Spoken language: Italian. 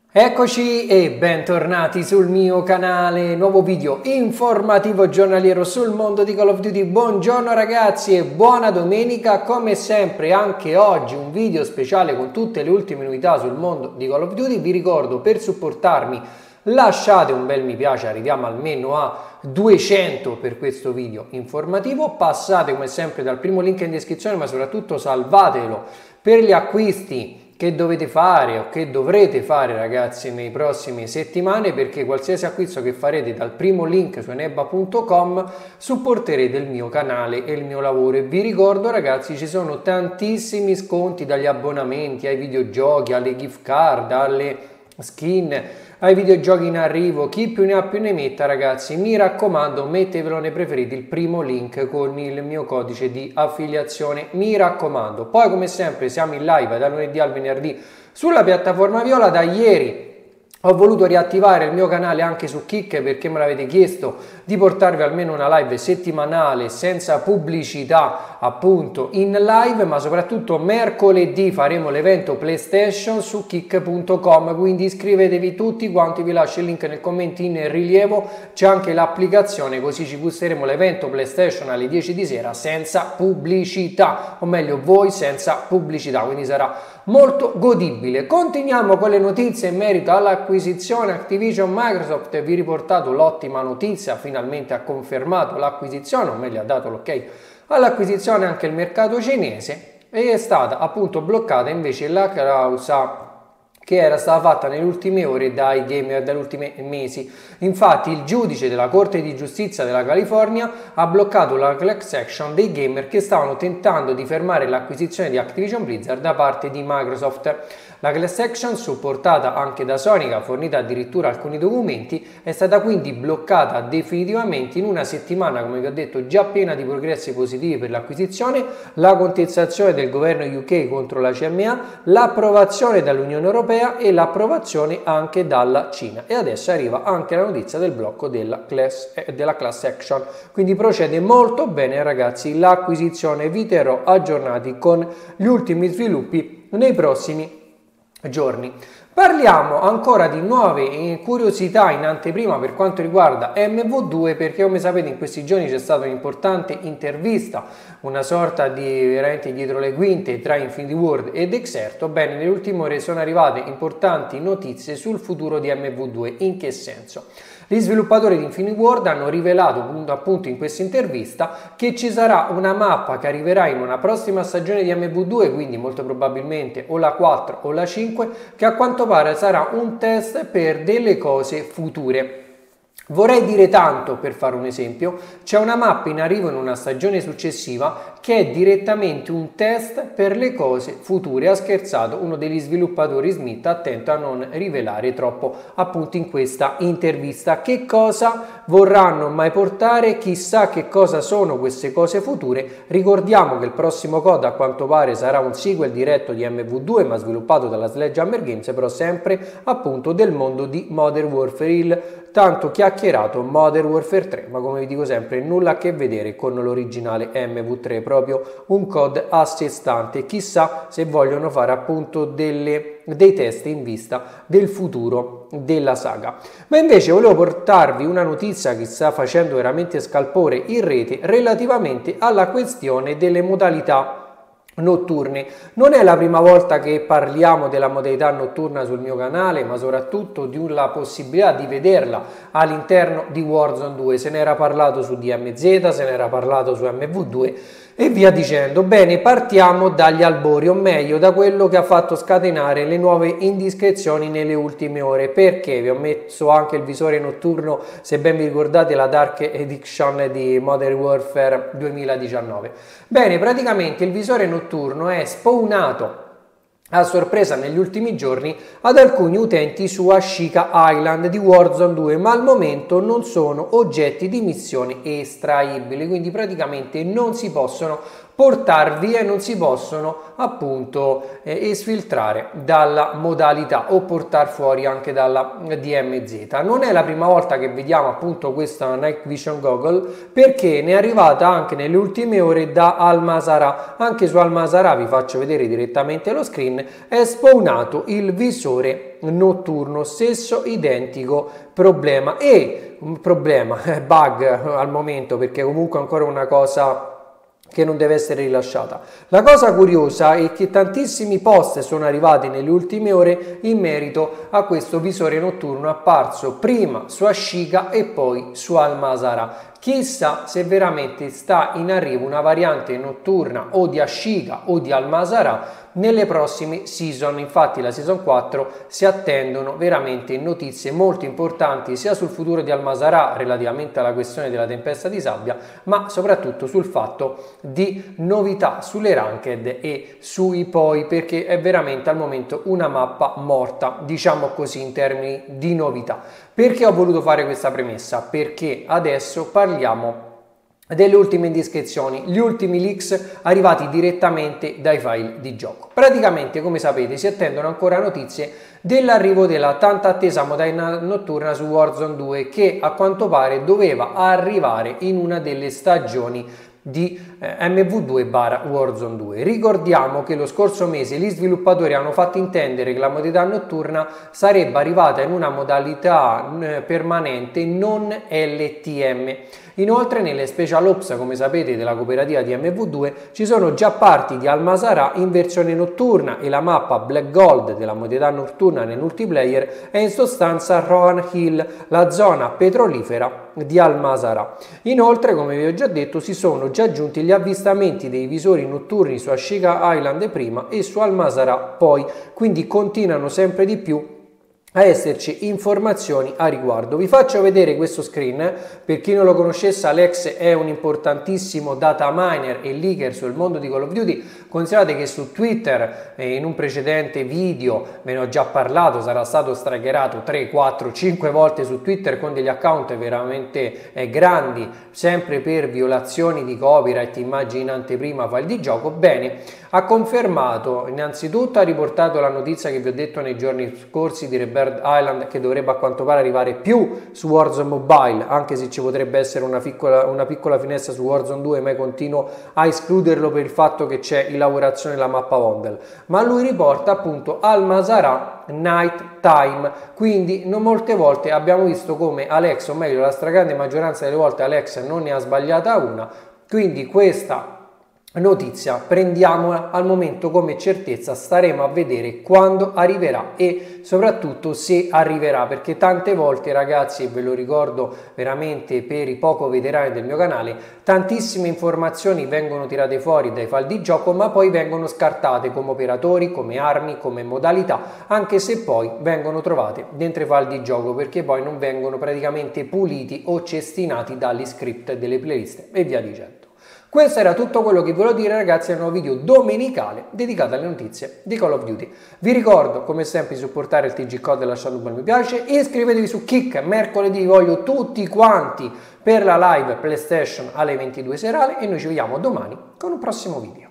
Eccoci e bentornati sul mio canale, nuovo video informativo giornaliero sul mondo di Call of Duty. Buongiorno ragazzi e buona domenica. Come sempre anche oggi un video speciale con tutte le ultime novità sul mondo di Call of Duty. Vi ricordo, per supportarmi lasciate un bel mi piace, arriviamo almeno a 200 per questo video informativo. Passate come sempre dal primo link in descrizione, ma soprattutto salvatelo per gli acquisti che dovete fare o che dovrete fare ragazzi nei prossime settimane, perché qualsiasi acquisto che farete dal primo link su enebba.com supporterete il mio canale e il mio lavoro. E vi ricordo ragazzi, ci sono tantissimi sconti, dagli abbonamenti ai videogiochi, alle gift card, alle skin, ai videogiochi in arrivo. Chi più ne ha più ne metta ragazzi. Mi raccomando, mettevelo nei preferiti il primo link con il mio codice di affiliazione, mi raccomando. Poi come sempre siamo in live dal lunedì al venerdì sulla piattaforma Viola. Da ieri ho voluto riattivare il mio canale anche su Kick, perché me l'avete chiesto di portarvi almeno una live settimanale senza pubblicità appunto in live, ma soprattutto mercoledì faremo l'evento PlayStation su kick.com, quindi iscrivetevi tutti quanti, vi lascio il link nel commento in rilievo, c'è anche l'applicazione, così ci gusteremo l'evento PlayStation alle 10 di sera senza pubblicità, o meglio voi senza pubblicità, quindi sarà molto godibile. Continuiamo con le notizie in merito all'acquisizione Activision Microsoft. Vi ho riportato l'ottima notizia, finalmente ha confermato l'acquisizione, o meglio ha dato l'ok all'acquisizione anche il mercato cinese, e è stata appunto bloccata invece la causa che era stata fatta nelle ultime ore dai gamer, dagli ultimi mesi. Infatti il giudice della Corte di Giustizia della California ha bloccato la class action dei gamer che stavano tentando di fermare l'acquisizione di Activision Blizzard da parte di Microsoft. La class action, supportata anche da Sony, che ha fornito addirittura alcuni documenti, è stata quindi bloccata definitivamente in una settimana, come vi ho detto, già piena di progressi positivi per l'acquisizione, la contestazione del governo UK contro la CMA, l'approvazione dall'Unione Europea e l'approvazione anche dalla Cina. E adesso arriva anche la notizia del blocco della class action. Quindi procede molto bene ragazzi l'acquisizione, vi terrò aggiornati con gli ultimi sviluppi nei prossimi giorni. Parliamo ancora di nuove curiosità in anteprima per quanto riguarda MW2, perché come sapete in questi giorni c'è stata un'importante intervista, una sorta di veramente dietro le quinte tra Infinity Ward ed Exerto. Bene, nelle ultime ore sono arrivate importanti notizie sul futuro di MW2. In che senso? Gli sviluppatori di Infinity Ward hanno rivelato appunto in questa intervista che ci sarà una mappa che arriverà in una prossima stagione di MW2, quindi molto probabilmente o la 4 o la 5, che a quanto pare sarà un test per delle cose future. Vorrei dire tanto, per fare un esempio, c'è una mappa in arrivo in una stagione successiva che è direttamente un test per le cose future. Ha scherzato uno degli sviluppatori, Smith, attento a non rivelare troppo appunto in questa intervista. Che cosa vorranno mai portare? Chissà che cosa sono queste cose future. Ricordiamo che il prossimo COD a quanto pare sarà un sequel diretto di MW2, ma sviluppato dalla Sledgehammer Games, però sempre appunto del mondo di Modern Warfare, il tanto chiacchierato Modern Warfare 3, ma come vi dico sempre nulla a che vedere con l'originale MW3, proprio un COD a sé stante. Chissà se vogliono fare appunto dei test in vista del futuro della saga. Ma invece volevo portarvi una notizia che sta facendo veramente scalpore in rete relativamente alla questione delle modalità notturne. Non è la prima volta che parliamo della modalità notturna sul mio canale, ma soprattutto di una possibilità di vederla all'interno di Warzone 2. Se ne era parlato su DMZ, se ne era parlato su MW2 e via dicendo. Bene, partiamo dagli albori, o meglio da quello che ha fatto scatenare le nuove indiscrezioni nelle ultime ore, perché vi ho messo anche il visore notturno, se ben vi ricordate la Dark Edition di Modern Warfare 2019. Bene, praticamente il visore notturno è spawnato a sorpresa negli ultimi giorni ad alcuni utenti su Ashika Island di Warzone 2, ma al momento non sono oggetti di missione estraibili, quindi praticamente non si possono portar via e non si possono appunto esfiltrare dalla modalità o portare fuori anche dalla DMZ. Non è la prima volta che vediamo appunto questa Night Vision Goggle, perché ne è arrivata anche nelle ultime ore da Al-Mazrah. Anche su Al-Mazrah, vi faccio vedere direttamente lo screen, è spawnato il visore notturno, stesso identico problema e un problema, bug al momento, perché comunque ancora una cosa che non deve essere rilasciata. La cosa curiosa è che tantissimi post sono arrivati nelle ultime ore in merito a questo visore notturno apparso prima su Ashika e poi su Al-Mazrah. Chissà se veramente sta in arrivo una variante notturna o di Ashika o di Al-Mazrah nelle prossime season. Infatti la season 4 si attendono veramente notizie molto importanti sia sul futuro di Al-Mazrah relativamente alla questione della tempesta di sabbia, ma soprattutto sul fatto di novità sulle ranked e sui poi, perché è veramente al momento una mappa morta, diciamo così, in termini di novità. Perché ho voluto fare questa premessa? Perché adesso parliamo delle ultime indiscrezioni, gli ultimi leaks arrivati direttamente dai file di gioco. Praticamente, come sapete, si attendono ancora notizie dell'arrivo della tanto attesa modalità notturna su Warzone 2, che a quanto pare doveva arrivare in una delle stagioni di MV2/Warzone 2. Ricordiamo che lo scorso mese gli sviluppatori hanno fatto intendere che la modalità notturna sarebbe arrivata in una modalità permanente non LTM. Inoltre nelle Special Ops, come sapete, della cooperativa di MV2 ci sono già parti di Al-Mazrah in versione notturna e la mappa Black Gold della modalità notturna nel multiplayer è in sostanza Rohan Hill, la zona petrolifera di Al-Mazrah. Inoltre, come vi ho già detto, si sono già aggiunti gli avvistamenti dei visori notturni su Ashika Island prima e su Al-Mazrah poi, quindi continuano sempre di più a esserci informazioni a riguardo. Vi faccio vedere questo screen. Per chi non lo conoscesse, Alex è un importantissimo data miner e leaker sul mondo di Call of Duty. Considerate che su Twitter in un precedente video ve ne ho già parlato, sarà stato strikerato 3, 4, 5 volte su Twitter con degli account veramente grandi, sempre per violazioni di copyright, immagini in anteprima, file di gioco. Bene, ha confermato, innanzitutto ha riportato la notizia che vi ho detto nei giorni scorsi di Rebirth Island, che dovrebbe a quanto pare arrivare più su Warzone Mobile, anche se ci potrebbe essere una piccola finestra su Warzone 2, ma continuo a escluderlo per il fatto che c'è in lavorazione la mappa Vondel. Ma lui riporta appunto Al-Mazrah Night Time, quindi non molte volte abbiamo visto come Alex, o meglio la stragrande maggioranza delle volte Alex non ne ha sbagliata una, quindi questa notizia prendiamola al momento come certezza, staremo a vedere quando arriverà e soprattutto se arriverà, perché tante volte, ragazzi, e ve lo ricordo veramente per i poco veterani del mio canale, tantissime informazioni vengono tirate fuori dai file di gioco ma poi vengono scartate come operatori, come armi, come modalità, anche se poi vengono trovate dentro i file di gioco, perché poi non vengono praticamente puliti o cestinati dagli script delle playlist e via dicendo. Questo era tutto quello che volevo dire, ragazzi, nel nuovo video domenicale dedicato alle notizie di Call of Duty. Vi ricordo come sempre di supportare il TG Code lasciando un bel mi piace, iscrivetevi su Kick, mercoledì vi voglio tutti quanti per la live PlayStation alle 22 serali e noi ci vediamo domani con un prossimo video.